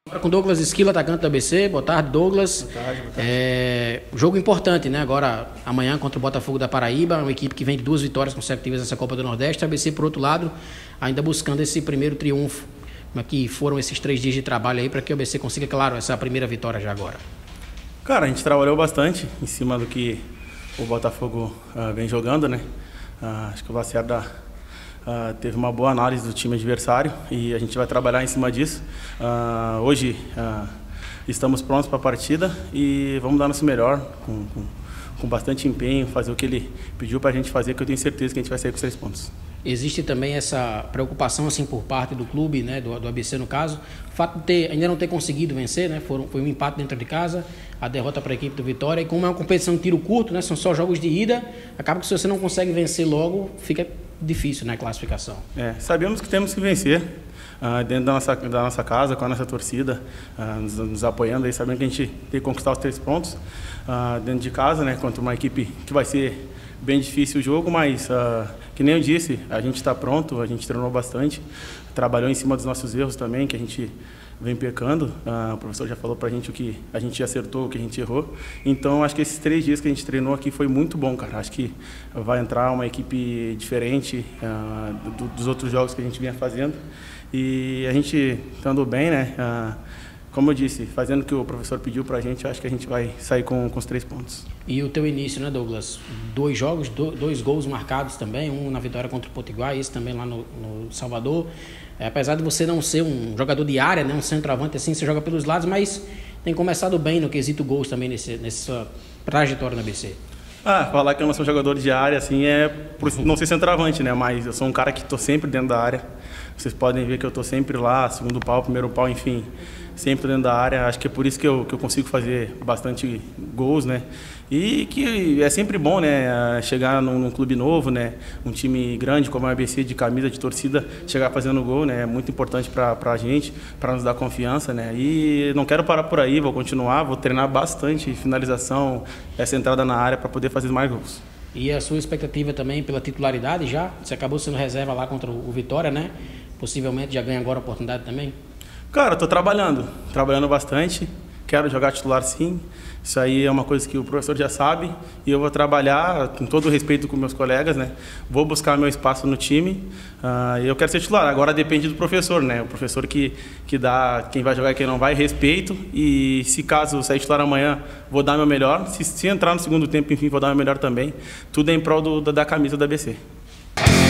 Agora com Douglas Esquilo, atacante do ABC. Boa tarde, Douglas. Boa tarde. Jogo importante, né? Agora, amanhã contra o Botafogo da Paraíba, uma equipe que vem de 2 vitórias consecutivas nessa Copa do Nordeste. A ABC, por outro lado, ainda buscando esse primeiro triunfo. Como é que foram esses 3 dias de trabalho aí para que o ABC consiga, claro, essa primeira vitória já agora? Cara, a gente trabalhou bastante em cima do que o Botafogo vem jogando, né? Acho que o Lacerda teve uma boa análise do time adversário e a gente vai trabalhar em cima disso. Hoje estamos prontos para a partida e vamos dar nosso melhor, com bastante empenho, fazer o que ele pediu para a gente fazer, que eu tenho certeza que a gente vai sair com os 3 pontos. Existe também essa preocupação assim por parte do clube, né, do ABC no caso, o fato de ainda não ter conseguido vencer, né, foi um empate dentro de casa, a derrota para a equipe do Vitória, e como é uma competição de tiro curto, né, são só jogos de ida, acaba que se você não consegue vencer logo, fica difícil, né, a classificação. Sabemos que temos que vencer dentro da nossa casa, com a nossa torcida nos apoiando, aí, sabendo que a gente tem que conquistar os 3 pontos dentro de casa, né, contra uma equipe que vai ser bem difícil o jogo, mas que nem eu disse, a gente está pronto, a gente treinou bastante, trabalhou em cima dos nossos erros também, que a gente vem pecando. O professor já falou para a gente o que a gente acertou, o que a gente errou. Então, acho que esses 3 dias que a gente treinou aqui foi muito bom, cara. Acho que vai entrar uma equipe diferente dos outros jogos que a gente vinha fazendo. E a gente estando bem, né? Como eu disse, fazendo o que o professor pediu para a gente, acho que a gente vai sair com os 3 pontos. E o teu início, né, Douglas? 2 jogos, 2 gols marcados também, um na vitória contra o Potiguar, esse também lá no Salvador. Apesar de você não ser um jogador de área, né, um centroavante assim, você joga pelos lados, mas tem começado bem no quesito gols também nessa trajetória no ABC. Falar que eu não sou jogador de área, assim, por não ser centroavante, né? Mas eu sou um cara que estou sempre dentro da área. Vocês podem ver que eu estou sempre lá, segundo pau, primeiro pau, enfim, sempre dentro da área. Acho que é por isso que eu consigo fazer bastante gols, né? E que é sempre bom, né? Chegar num clube novo, né? Um time grande como a ABC, de camisa, de torcida, chegar fazendo gol, né? É muito importante para a gente, para nos dar confiança, né? E não quero parar por aí, vou continuar, vou treinar bastante finalização, essa entrada na área para poder fazer mais gols. E a sua expectativa também pela titularidade já? Você acabou sendo reserva lá contra o Vitória, né? Possivelmente já ganha agora a oportunidade também? Cara, estou trabalhando bastante, quero jogar titular sim, isso aí é uma coisa que o professor já sabe e eu vou trabalhar com todo o respeito com meus colegas, né? Vou buscar meu espaço no time e eu quero ser titular, agora depende do professor, né? O professor que dá quem vai jogar e quem não vai, respeito, e se caso sair titular amanhã, vou dar meu melhor, se entrar no segundo tempo, enfim, vou dar meu melhor também, tudo é em prol da camisa da ABC.